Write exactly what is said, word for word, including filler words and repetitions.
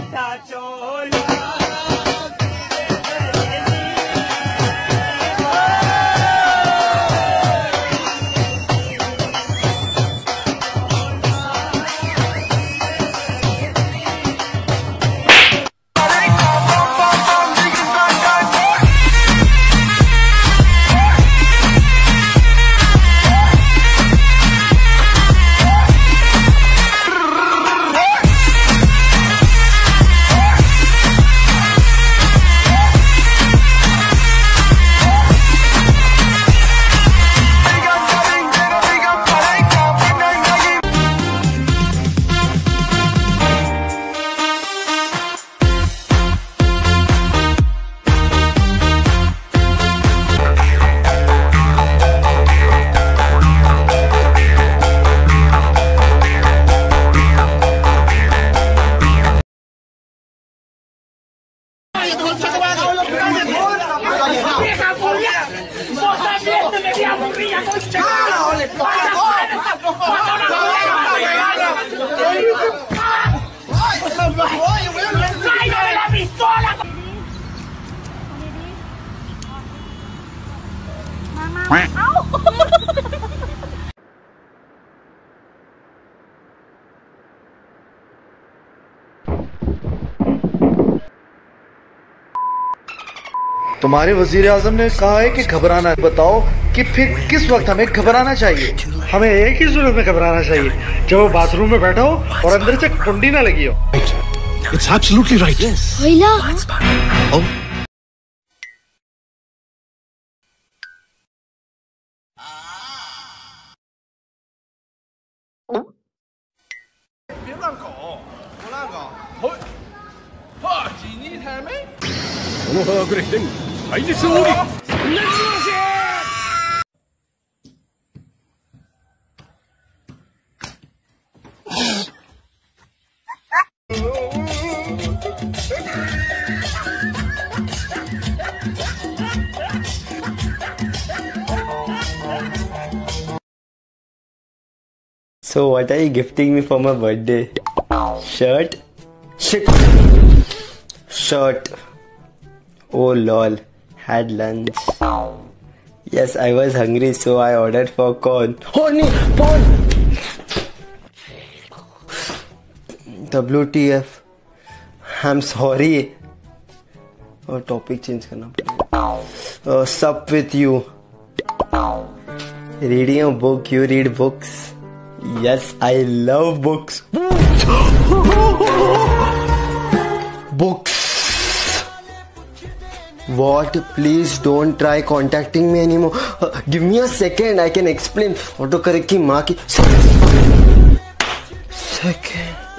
तुम्हारे वजीर आजम ने कहा है कि घबराना। बताओ कि फिर किस वक्त हमें घबराना चाहिए? हमें एक ही सूरत में घबराना चाहिए, जब वो बाथरूम में बैठा हो और अंदर से कुंडी ना लगी हो। It's absolutely right. Yes. Oh. So what are you gifting me for my birthday? Shirt? Shit! Shirt. Oh lol. Had lunch. Yes, I was hungry, so I ordered for corn. Oh no! Corn! W T F. I'm sorry. Oh, topic change करना पड़ेगा. Uh, sup with you? Reading a book. You read books? Yes, I love books. Books. What? Please don't try contacting me anymore. Uh, give me a second. I can explain. Autocorrect की माँ की. Second.